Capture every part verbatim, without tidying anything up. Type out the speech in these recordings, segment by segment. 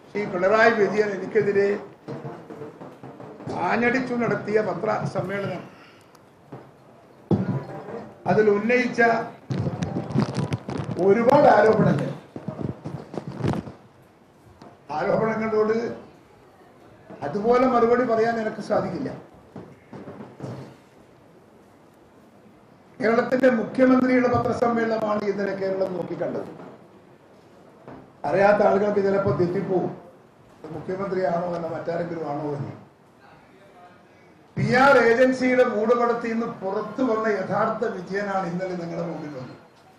ശ്രീ പിണറായി വിജയൻ എനിക്കെതിരെ ആഞ്ഞടിച്ചു നടത്തിയ പത്ര സമ്മേളനം അതിൽ ഉന്നയിച്ച ഒരുപാട് ആരോപണങ്ങൾ ആരോപണങ്ങളോട് അതുപോലെ മറുപടി പറയാൻ എനിക്ക് സാധിക്കില്ല. കേരളത്തിന്റെ മുഖ്യമന്ത്രിയുടെ പത്രസമ്മേളനമാണ് ഇന്നലെ കേരളം നോക്കിക്കണ്ടത്. അറിയാത്ത ആളുകൾക്ക് ചിലപ്പോൾ തെറ്റിപ്പോവും, മുഖ്യമന്ത്രിയാണോ എന്ന മറ്റാരെങ്കിലും ആണോ എന്ന്. പി ആർ ഏജൻസിയുടെ മൂടുപടത്തിൽ നിന്ന് പുറത്തു വന്ന യഥാർത്ഥ വിജയനാണ് ഇന്നലെ നിങ്ങളുടെ മുമ്പിൽ വന്നത്.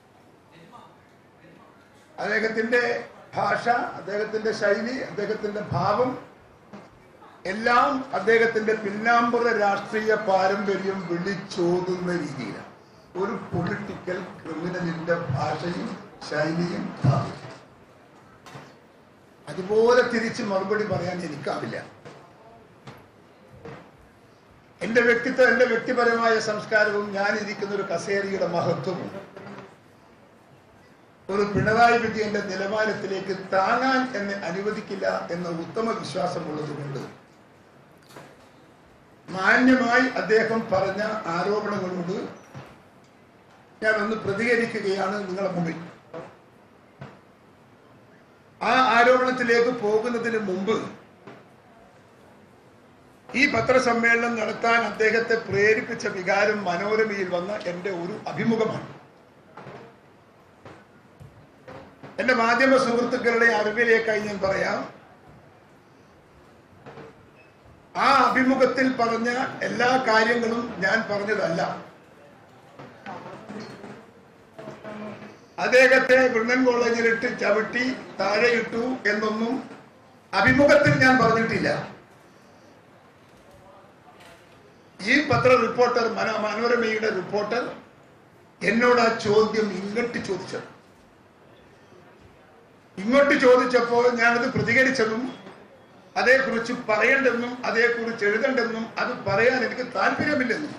അദ്ദേഹത്തിന്റെ ഭാഷ, അദ്ദേഹത്തിന്റെ ശൈലി, അദ്ദേഹത്തിന്റെ ഭാവം എല്ലാം അദ്ദേഹത്തിന്റെ പിന്നാമ്പുറ രാഷ്ട്രീയ പാരമ്പര്യം വിളിച്ചോതുന്ന രീതിയിലാണ്. ഒരു പൊളിറ്റിക്കൽ ക്രിമിനലിന്റെ ഭാഷയും ശൈലിയും ഭാവം അതുപോലെ തിരിച്ച് മറുപടി പറയാൻ എനിക്കാവില്ല. എന്റെ വ്യക്തിത്വം, എന്റെ വ്യക്തിപരമായ സംസ്കാരവും ഞാൻ ഇരിക്കുന്ന ഒരു കസേരയുടെ മഹത്വവും ഒരു പിണറായി വിജയന്റെ നിലവാരത്തിലേക്ക് താങ്ങാൻ എന്നെ അനുവദിക്കില്ല എന്ന ഉത്തമ വിശ്വാസമുള്ളത് കൊണ്ട് മാന്യമായി അദ്ദേഹം പറഞ്ഞ ആരോപണങ്ങളോട് ഞാൻ ഒന്ന് പ്രതികരിക്കുകയാണ് നിങ്ങളുടെ മുമ്പിൽ. ആ ആരോപണത്തിലേക്ക് പോകുന്നതിന് മുമ്പ് ഈ പത്രസമ്മേളനം നടത്താൻ അദ്ദേഹത്തെ പ്രേരിപ്പിച്ച വികാരം മനോരമയിൽ വന്ന എന്റെ ഒരു അഭിമുഖമാണ്. എന്റെ മാധ്യമ സുഹൃത്തുക്കളുടെ അറിവിലേക്കായി ഞാൻ പറയാം, ആ അഭിമുഖത്തിൽ പറഞ്ഞ എല്ലാ കാര്യങ്ങളും ഞാൻ പറഞ്ഞതല്ല. അദ്ദേഹത്തെ ബ്രണ്ണൻ കോളേജിലിട്ട് ചവിട്ടി താഴെയിട്ടു എന്നൊന്നും അഭിമുഖത്തിൽ ഞാൻ പറഞ്ഞിട്ടില്ല. ഈ പത്ര റിപ്പോർട്ടർ, മനോരമയുടെ റിപ്പോർട്ടർ എന്നോട് ആ ചോദ്യം ഇങ്ങോട്ട് ചോദിച്ചത്. ഇങ്ങോട്ട് ചോദിച്ചപ്പോൾ ഞാനത് പ്രതികരിച്ചതും അതേക്കുറിച്ച് പറയേണ്ടെന്നും അതേക്കുറിച്ച് എഴുതണ്ടെന്നും അത് പറയാൻ എനിക്ക് താല്പര്യമില്ലെന്നും.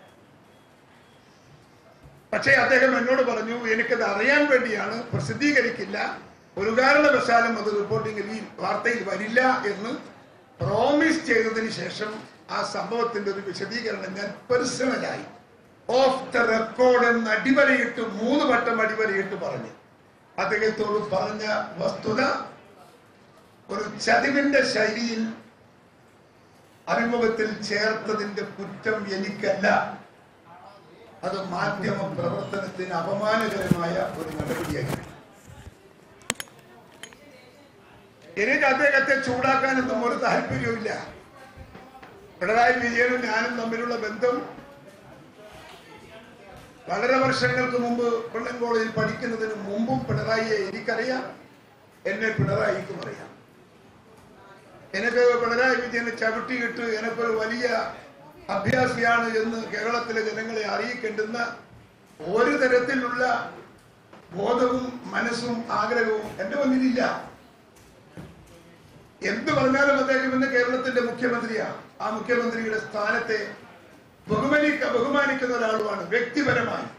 പക്ഷേ അദ്ദേഹം എന്നോട് പറഞ്ഞു, എനിക്കത് അറിയാൻ വേണ്ടിയാണ്, പ്രസിദ്ധീകരിക്കില്ല, ഒരു കാരണവശാലും അത് റിപ്പോർട്ടിംഗിൽ ഈ വാർത്തയിൽ വരില്ല എന്ന് പ്രോമിസ് ചെയ്തതിന് ശേഷം ആ സംഭവത്തിന്റെ ഒരു വിശദീകരണം ഞാൻ പേഴ്സണലായി ഓഫ് ദ റെക്കോർഡ് എന്ന് അടിവരയിട്ട് മൂന്ന് വട്ടം അടിവരയിട്ട് പറഞ്ഞു. അദ്ദേഹത്തോട് പറഞ്ഞ വസ്തുത ഒരു ചതിവിന്റെ ശൈലിയിൽ അഭിമുഖത്തിൽ ചേർത്തതിന്റെ കുറ്റം എനിക്കല്ല, അത് മാധ്യമ പ്രവർത്തനത്തിന് അപമാനകരമായ ഒരു നടപടിയായി. എനിക്ക് അദ്ദേഹത്തെ ചൂടാക്കാനൊന്നും ഒരു താല്പര്യവുമില്ല. പിണറായി വിജയനും ഞാനും തമ്മിലുള്ള ബന്ധം വളരെ വർഷങ്ങൾക്ക് മുമ്പ് ബ്രണ്ണൻ കോളേജിൽ പഠിക്കുന്നതിന് മുമ്പും പിണറായിയെ എനിക്കറിയാം, എന്നെ പിണറായിക്കും അറിയാം. എനിക്ക് പിണറായി വിജയനെ ചവിട്ടിയിട്ട് എനിക്കൊരു വലിയ അഭ്യാസിയാണ് എന്ന് കേരളത്തിലെ ജനങ്ങളെ അറിയിക്കേണ്ടുന്ന ഒരു തരത്തിലുള്ള ബോധവും മനസ്സും ആഗ്രഹവും എന്റെ മുന്നിലില്ല. എന്ത് പറഞ്ഞാലും അദ്ദേഹം ഇന്ന് കേരളത്തിന്റെ മുഖ്യമന്ത്രിയാണ്. ആ മുഖ്യമന്ത്രിയുടെ സ്ഥാനത്തെ ബഹുമാനിക്ക ബഹുമാനിക്കുന്ന ഒരാളുമാണ് വ്യക്തിപരമായി.